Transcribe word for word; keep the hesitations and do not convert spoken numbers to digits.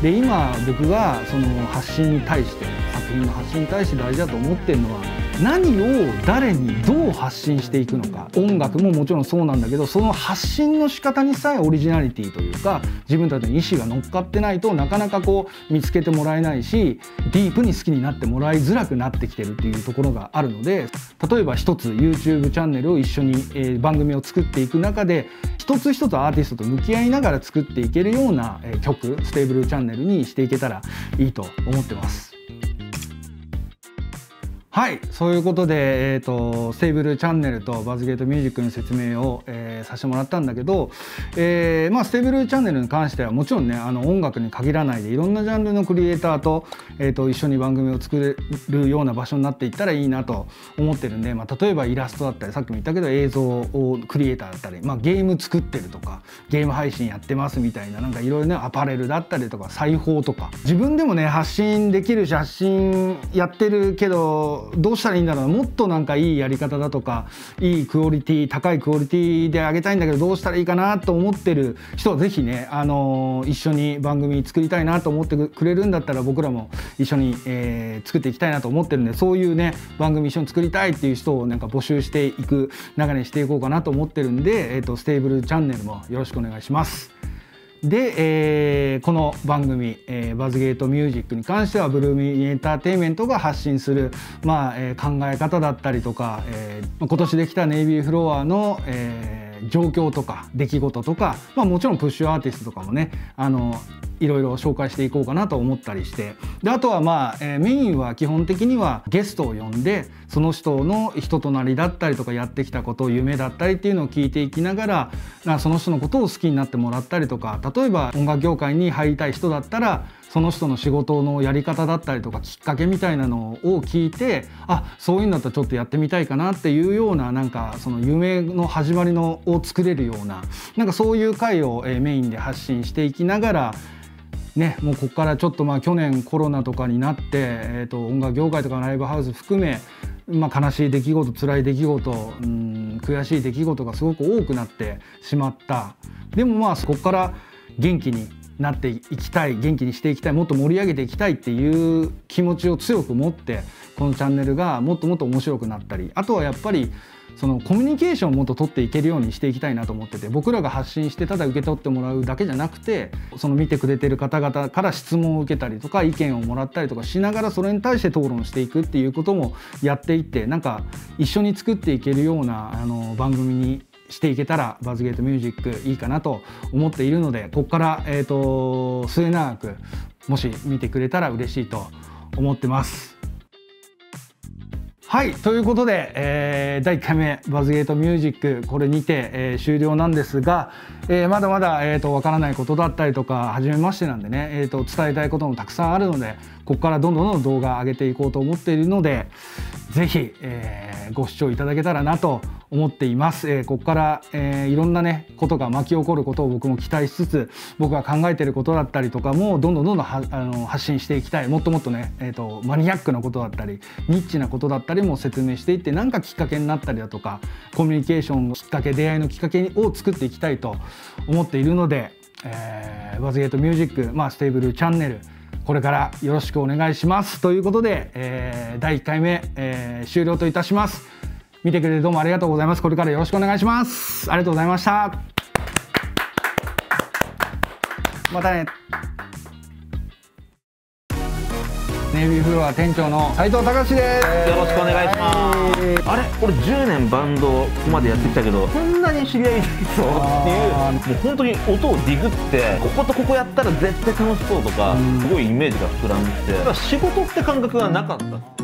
で今僕がその発信に対して作品の発信に対して大事だと思ってるのは、何を誰にどう発信していくのか。音楽ももちろんそうなんだけど、その発信の仕方にさえオリジナリティというか自分たちの意思が乗っかってないとなかなかこう見つけてもらえないし、ディープに好きになってもらいづらくなってきてるっていうところがあるので、例えば一つ YouTube チャンネルを一緒に、えー、番組を作っていく中で一つ一つアーティストと向き合いながら作っていけるような、えー、曲ステーブルチャンネルにしていけたらいいと思ってます。はい、そういうことで、えーと、ステーブルチャンネルとバズゲートミュージックの説明を、えー、させてもらったんだけど、えーまあ、ステーブルチャンネルに関してはもちろんね、あの音楽に限らないでいろんなジャンルのクリエイターと、えーと一緒に番組を作れるような場所になっていったらいいなと思ってるんで、まあ、例えばイラストだったり、さっきも言ったけど映像をクリエイターだったり、まあ、ゲーム作ってるとかゲーム配信やってますみたいな、なんかいろいろね、アパレルだったりとか裁縫とか、自分でもね発信できるし発信やってるけどどうしたらいいんだろう、もっとなんかいいやり方だとかいいクオリティ高いクオリティで上げたいんだけどどうしたらいいかなと思ってる人はぜひね、あのー、一緒に番組作りたいなと思ってくれるんだったら僕らも一緒に、えー、作っていきたいなと思ってるんで、そういうね番組一緒に作りたいっていう人をなんか募集していく流れにしていこうかなと思ってるんで、えーと、ステーブルチャンネルもよろしくお願いします。で、えー、この番組、えー、バズゲートミュージックに関してはブルーミーエンターテインメントが発信する、まあえー、考え方だったりとか、えー、今年できたネイビーフロアの、えー、状況とか出来事とか、まあ、もちろんプッシュアーティストとかもね、あのいろいろ紹介していこうかなと思ったりして、であとはまあ、えー、メインは基本的にはゲストを呼んでその人の人となりだったりとかやってきたこと夢だったりっていうのを聞いていきながら、なその人のことを好きになってもらったりとか、例えば音楽業界に入りたい人だったらその人の仕事のやり方だったりとかきっかけみたいなのを聞いて、あそういうんだったらちょっとやってみたいかなっていうような、なんかその夢の始まりのを作れるような、なんかそういう回を、えー、メインで発信していきながらね、もうここからちょっとまあ去年コロナとかになって、えー、と音楽業界とかライブハウス含め、まあ、悲しい出来事辛い出来事、うん、悔しい出来事がすごく多くなってしまった。でもまあそこから元気になっていきたい、元気にしていきたい、もっと盛り上げていきたいっていう気持ちを強く持ってこのチャンネルがもっともっと面白くなったり、あとはやっぱりそのコミュニケーションをもっと取っていけるようにしていきたいなと思ってて、僕らが発信してただ受け取ってもらうだけじゃなくて、その見てくれてる方々から質問を受けたりとか意見をもらったりとかしながらそれに対して討論していくっていうこともやっていって、なんか一緒に作っていけるようなあの番組にしていけたらバズゲートミュージックいいかなと思っているので、ここから、えーと、末永くもし見てくれたら嬉しいと思ってます。はい、ということで、えー、だいいっかいめバズゲートミュージックこれにて、えー、終了なんですが、えー、まだまだ、えーと、わからないことだったりとか初めましてなんでね、えーと、伝えたいこともたくさんあるので、ここからどんどんどん動画上げていこうと思っているので、ぜひ、えー、ご視聴いただけたらなと思っています。えー、ここから、えー、いろんなねことが巻き起こることを僕も期待しつつ、僕が考えていることだったりとかもどんどんどんどんはあの発信していきたい。もっともっとね、えーと、マニアックなことだったりニッチなことだったりも説明していって、なんかきっかけになったりだとかコミュニケーションのきっかけ、出会いのきっかけを作っていきたいと思っているので、えー、バズゲートミュージック、まあ、ステーブルチャンネルこれからよろしくお願いしますということで、えー、だいいっかいめ、えー、終了といたします。見てくれてどうもありがとうございます。これからよろしくお願いします。ありがとうございました。またね。ネイビーフロア店長の斉藤隆です。 よろしくお願いします。あれ、これじゅうねんバンドここまでやってきたけど、こんなに知り合いないぞっていう、もう本当に音をディグって、こことここやったら絶対楽しそうとか、すごいイメージが膨らんできて、仕事って感覚がなかった。